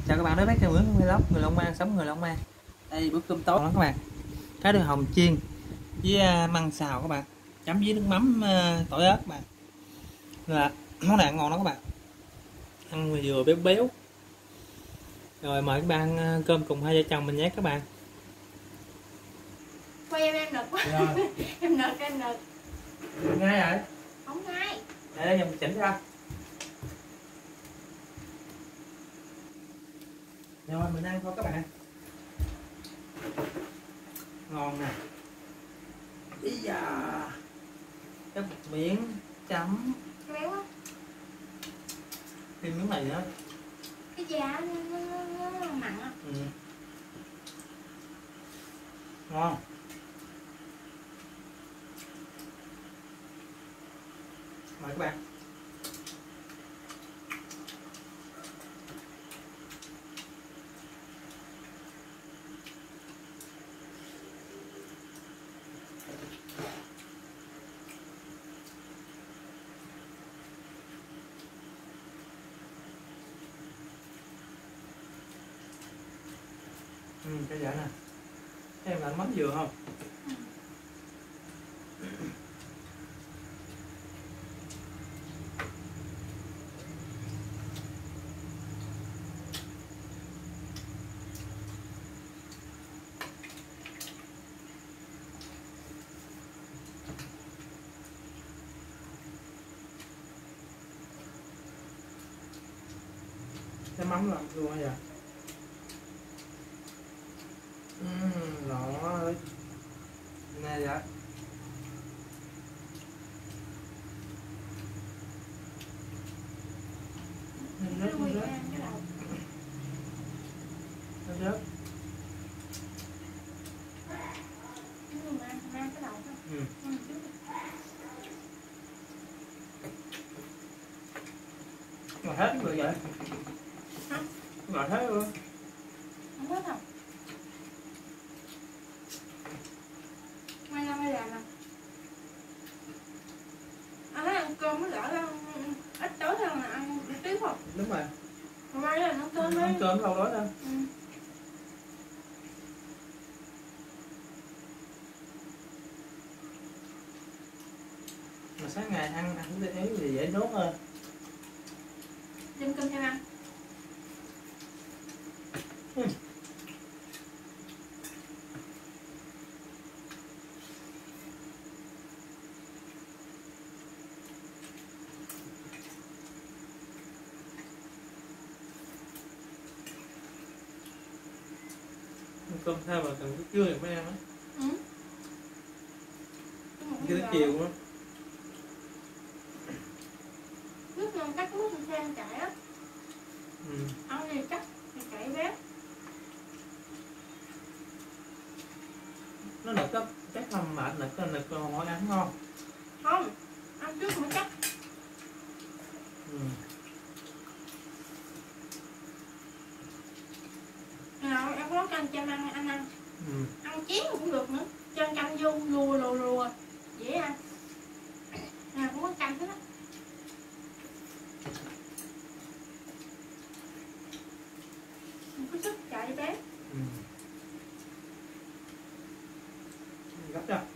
Chào các bạn đến với kênh Nguyễn Vlog người Long An sống người Long An. Đây bữa cơm tối đó các bạn, cá đường hồng chiên với măng xào các bạn, chấm với nước mắm tỏi ớt các bạn, là món này ngon đó các bạn, ăn vừa béo béo. Rồi mời các bạn ăn cơm cùng hai vợ chồng mình nhé các bạn. Quay em nực quá. em nực. Ngay rồi. Không ngay. Để mình chỉnh ra. Rồi mình ăn thôi các bạn. Ngon nè. Ý da. Cái bột miếng chấm. Béo á. Thêm miếng này nữa. Cái da nó mặn á. Ừ. Ngon. Mời các bạn. Cái dạ nè. Em là mắm dừa không? Cái mắm làm luôn bây giờ. Đó ơi. Nè dạ. Mình rớt. Cái đầu. Nó rớt. Mang cái đầu thôi. Mà hết rồi vậy? Hả? Mà hết luôn. Không hết đâu. Mai làm nè. Anh nói ăn cơm mới gỡ ra ít tối hơn là ăn tiếp không? Đúng rồi. Mai là nấu cơm Ăn cơm lâu đó thôi. Mà sáng ngày ăn cái ấy thì dễ nuốt hơn. Đem cơm cho ăn. Cơm thêm mà cần trưa thì mới ăn á. Chưa tới chiều á. Nước ngon cắt nước thì sang chảy á. Ăn gì cắt thì chảy béo. Nó nực á, chắc không mệt nực hỏi ăn ngon. Không, ăn trước mới cắt. Nào em có nấu canh cho ăn ăn. Ăn chén cũng được nữa. Cho canh vô lùa dễ ăn. Nào cũng có canh hết á. Không có sức chạy bé. Gấp cho.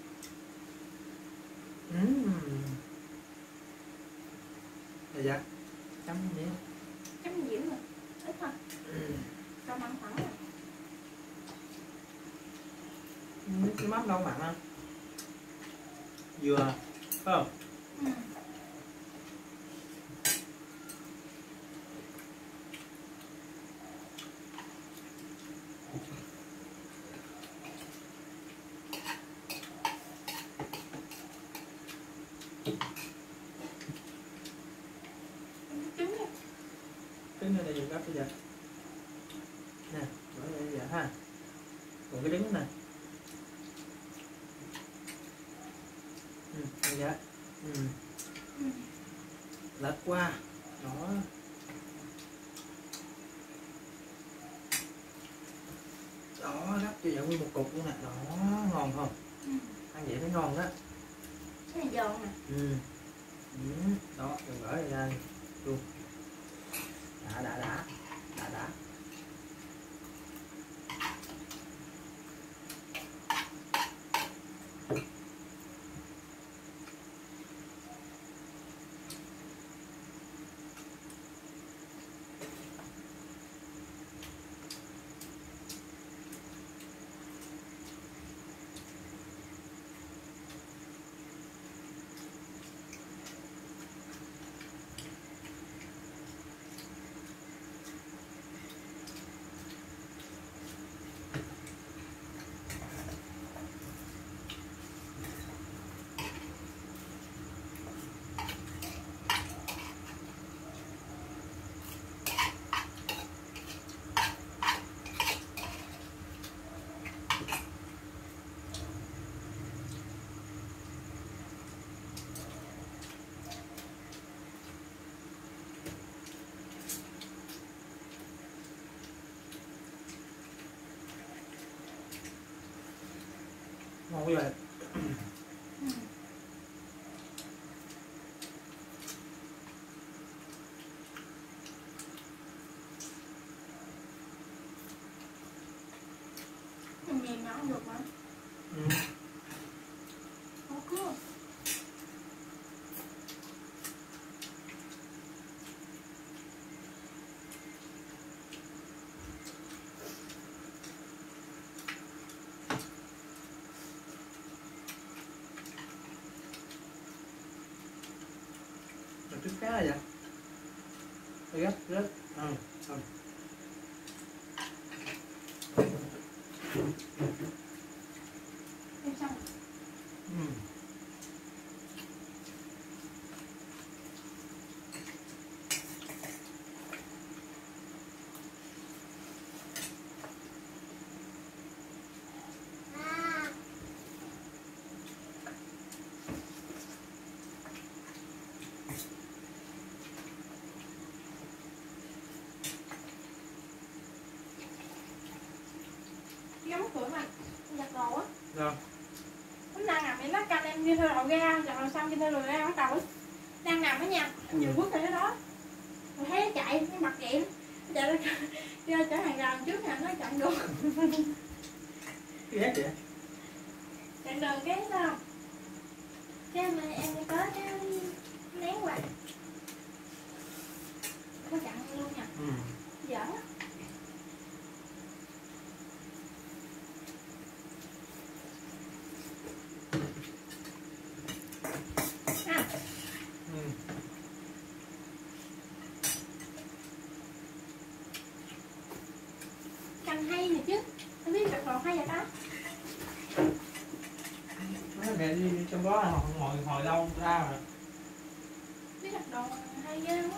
Dạ. Chấm miếng. Chấm dĩu rồi, ít thôi. Cho mặn thẳng rồi. Cái mắm đâu mặn á. Dừa, phải không? Trứng này dùng gấp bây giờ. Nè, bỏ đây giờ ha. Còn cái trứng này. Đây dạ. Lật qua. Đó. Đó, gấp cho vậy nguyên một cục luôn nè. Đó, ngon không? Ăn vậy mới ngon đó. Cái này giòn nè. Đó, mình gửi ra đây luôn. Đã. ngon quá vậy. Mềm mà không được mà. Không có. Trứng cá là vậy? Rất rất. Em xong. Giống cửa mà giặt đồ á. Rồi. Hôm nay nằm em lát canh em đi theo đầu ra, giặt đồ xong đi theo đầu ra bắt đầu đang nằm ở nhà, em vừa bước tới đó, rồi thấy nó chạy, nó mặt vậy, nó chạy ra chở hàng rào trước nè, nó chặn đường. Ghét vậy? Chặn đường cái sao? Cái mà em đi tới cái nén quạt, có chặn luôn nha. Giỡn á. Canh hay nè chứ, em biết giặt đồ hay vậy đó. Mấy mẹ đi trong đó hồi lâu ra mà. Biết giặt đồ hay ghê quá.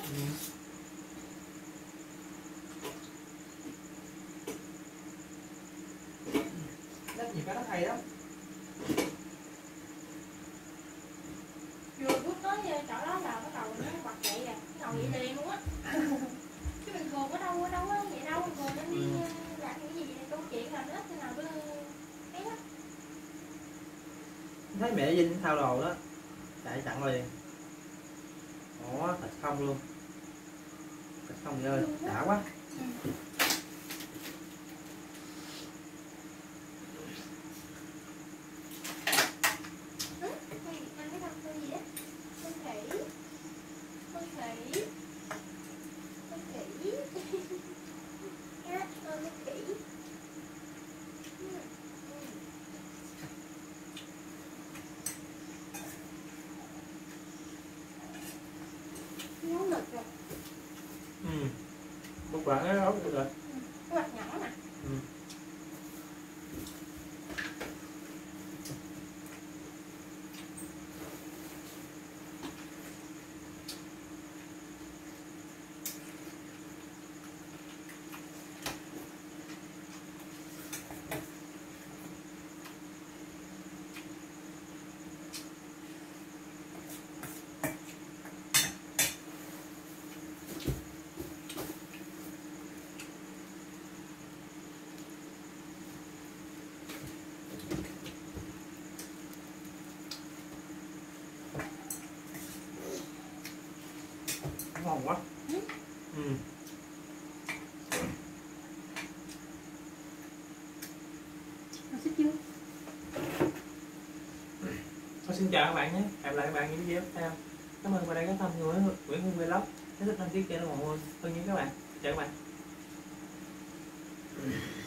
Rất nhiều cái nó hay lắm. Vừa bước tới chỗ đó là bắt đầu nó bật dậy rồi, nó ngồi vậy liền luôn á. Chứ bình thường ở đâu á vậy đâu, bình thường em đi làm cái gì câu chuyện là hết thế nào cứ ấy á. Thấy mẹ Vinh thao đồ đó, chạy chặn liền. Ủa, thịt không luôn. Thịt không ơi, đã quá. Anh cái con gì á? Con khỉ. Con khỉ. Con khỉ. Con khỉ. Nấu nực rồi. Một bạn nó nấu được rồi. Cái mặt nhỏ nè. Ngon quá. Xích chưa? Xin chào các bạn nhé, hẹn lại các bạn những video tiếp theo. Cảm ơn các bạn đã ghé thăm Nguyễn Hưng Vlog. Nếu thích đăng ký kênh ủng hộ hơn nhé các bạn. Chào các bạn.